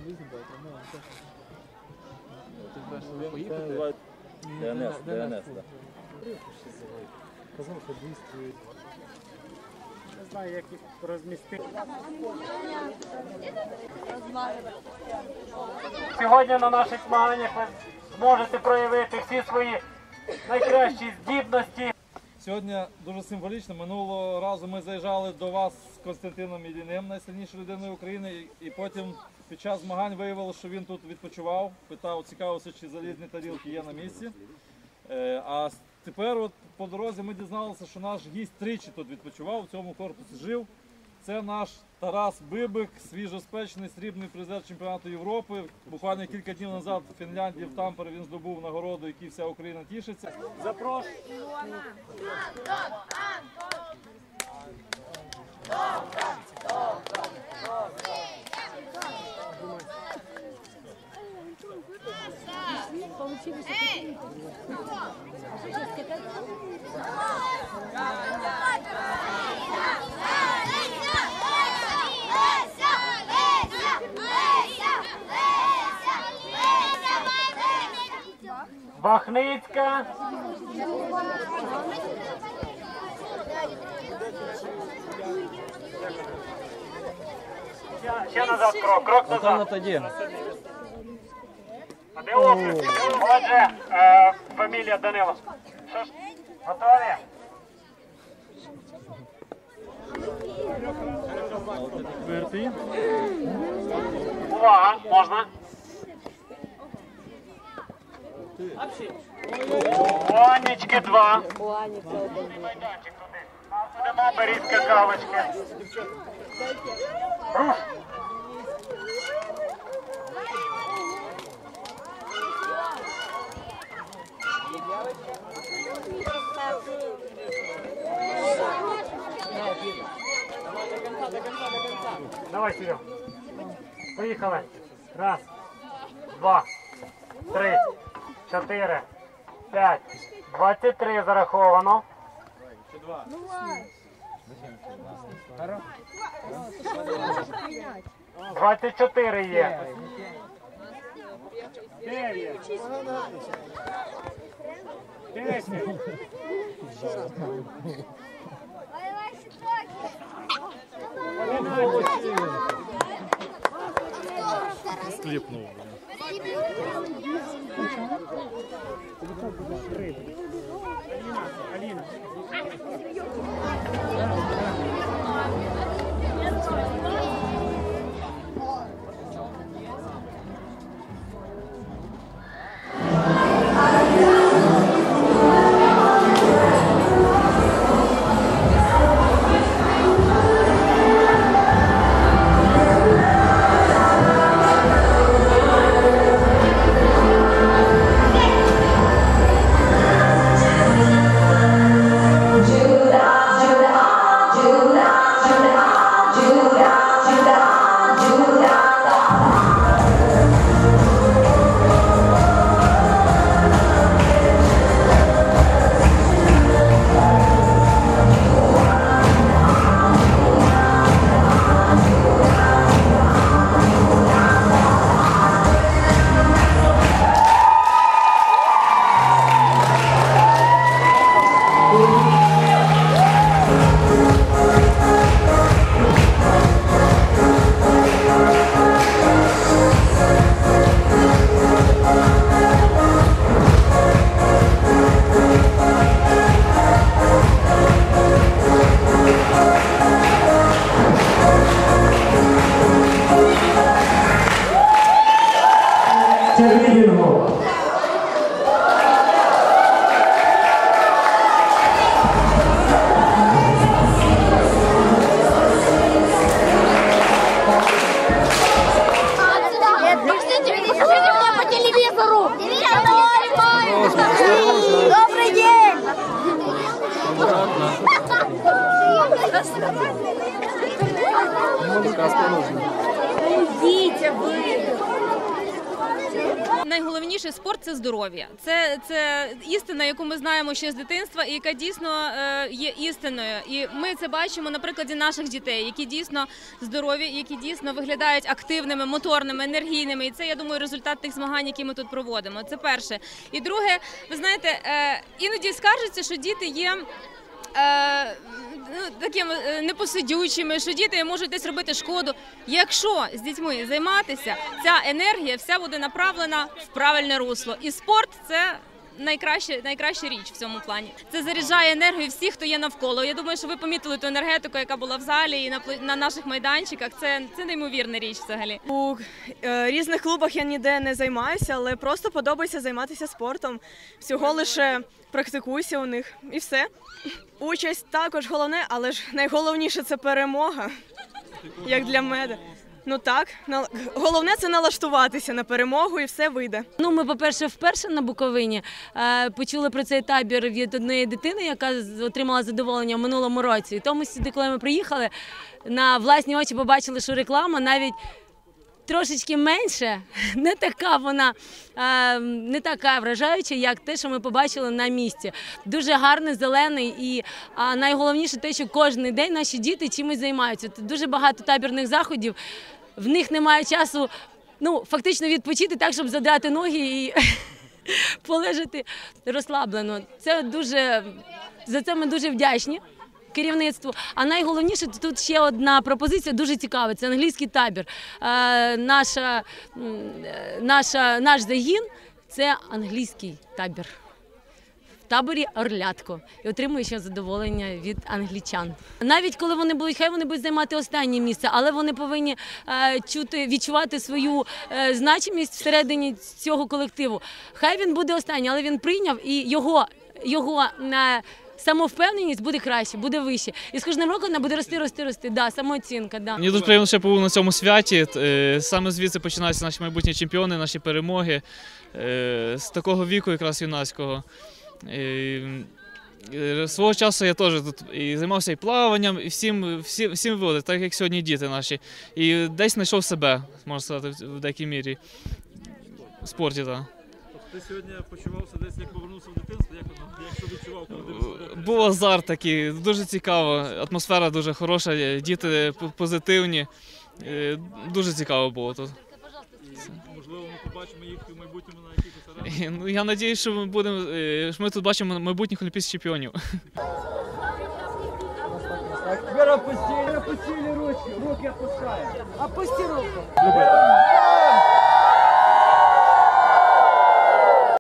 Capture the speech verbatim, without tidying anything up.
ДНС, ДНС, так. Казав, що двісті. Не знаю, як їх розмістити. Сьогодні на наших змаганнях ви зможете проявити всі свої найкращі здібності. Сьогодні дуже символічно. Минулого разу ми заїжджали до вас з Костянтином Ілліним, найсильнішою людиною України, і потім під час змагань виявилося, що він тут відпочивав, питав, цікавився, чи залізні тарілки є на місці. А тепер от по дорозі ми дізналися, що наш гість тричі тут відпочивав, в цьому корпусі жив. Це наш Тарас Бибик, свіжоспечений срібний призер чемпіонату Європи. Буквально кілька днів назад в Фінляндії, в Тампері він здобув нагороду, якій вся Україна тішиться. Запрошую. Бахницька. Ще, ще назад крок, крок назад. А де оплески? Отже, е, фамілія Данило. Що ж, готові? Четвертий. Увага, можна. Онечки два. Майданчик туди. Сидимо, беріть какавочки. Руш. Давай, Серег. Поїхали. Раз, два, три, чотири, п'ять. Двадцять три зараховано. Двадцять чотири є. Дев'ять. Десять. Скліпнув. Аліна, Аліна. Идите вы! Найголовніше спорт – це здоров'я. Це, це істина, яку ми знаємо ще з дитинства і яка дійсно е, є істиною. І ми це бачимо на прикладі наших дітей, які дійсно здорові, які дійсно виглядають активними, моторними, енергійними. І це, я думаю, результат тих змагань, які ми тут проводимо. Це перше. І друге, ви знаєте, е, іноді скаржаться, що діти є Е, ну, такими непосидючими, що діти можуть десь робити шкоду. Якщо з дітьми займатися, ця енергія вся буде направлена в правильне русло. І спорт – це найкраща, найкраща річ в цьому плані. Це заряджає енергію всіх, хто є навколо. Я думаю, що ви помітили ту енергетику, яка була в залі і на, на наших майданчиках. Це, це неймовірна річ взагалі. У е, різних клубах я ніде не займаюся, але просто подобається займатися спортом. Всього лише практикуюся у них і все. Участь також головне, але ж найголовніше – це перемога, як для мене. Ну так, головне – це налаштуватися на перемогу і все вийде. Ну, ми, по-перше, вперше на Буковині е, почули про цей табір від однієї дитини, яка отримала задоволення в минулому році. І тому сюди, коли ми приїхали, на власні очі побачили, що реклама навіть трошечки менше, не така вона, е, не така вражаюча, як те, що ми побачили на місці. Дуже гарний, зелений і а найголовніше те, що кожен день наші діти чимось займаються. Тут дуже багато табірних заходів, в них немає часу, ну, фактично відпочити так, щоб задрати ноги і полежати розслаблено. Це дуже, за це ми дуже вдячні керівництву. А найголовніше, тут ще одна пропозиція дуже цікава, це англійський табір. Е, наша, наша, наш загін – це англійський табір. В таборі Орлятко. І отримує ще задоволення від англічан. Навіть коли вони будуть, хай вони будуть займати останнє місце, але вони повинні е, чути, відчувати свою е, значимість всередині цього колективу. Хай він буде останній, але він прийняв і його, його е, самовпевненість буде краще, буде вище. І з кожним роком вона буде рости, рости, рости. Да, самооцінка, да. Мені дуже приємно, що я побув на цьому святі. Саме звідси починаються наші майбутні чемпіони, наші перемоги. З такого віку якраз юнацького. Свого часу я теж тут і займався і плаванням, і всім, всім, всім виводив, так як сьогодні діти наші. І десь знайшов себе, можна сказати, в деякій мірі. В спорті, так. Ти сьогодні почувався десь, як повернувся в дитинство, як, як що відчував, коли дивився? Був азарт такий, дуже цікаво, атмосфера дуже хороша, діти позитивні, дуже цікаво було тут. І, можливо, ми побачимо їх в майбутньому на якихось аренах? Ну, я сподіваюся, що ми, будемо, що ми тут бачимо майбутніх олімпійських чемпіонів. Тепер опустили, опустили ручки, руки опускаємо. Опусти руку.